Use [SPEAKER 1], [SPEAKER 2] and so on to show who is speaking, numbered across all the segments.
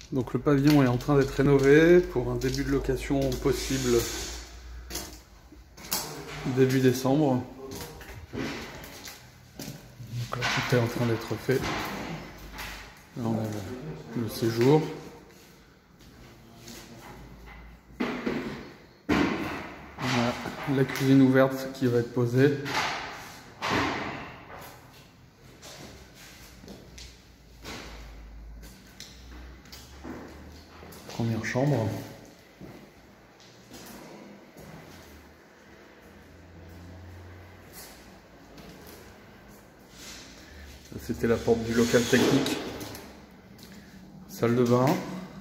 [SPEAKER 1] Donc le pavillon est en train d'être rénové pour un début de location possible début décembre. Donc là, tout est en train d'être fait. Là on a le séjour. On a la cuisine ouverte qui va être posée. Première chambre. C'était la porte du local technique. Salle de bain.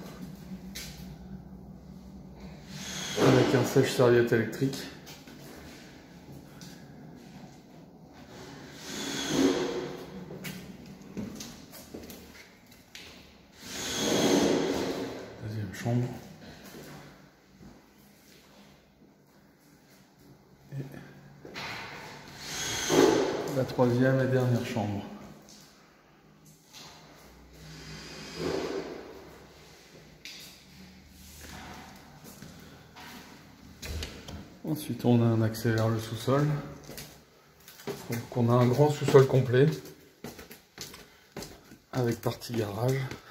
[SPEAKER 1] Avec un sèche-serviette électrique. Deuxième chambre. Et la troisième et dernière chambre. Ensuite, on a un accès vers le sous-sol. Donc, on a un grand sous-sol complet avec partie garage.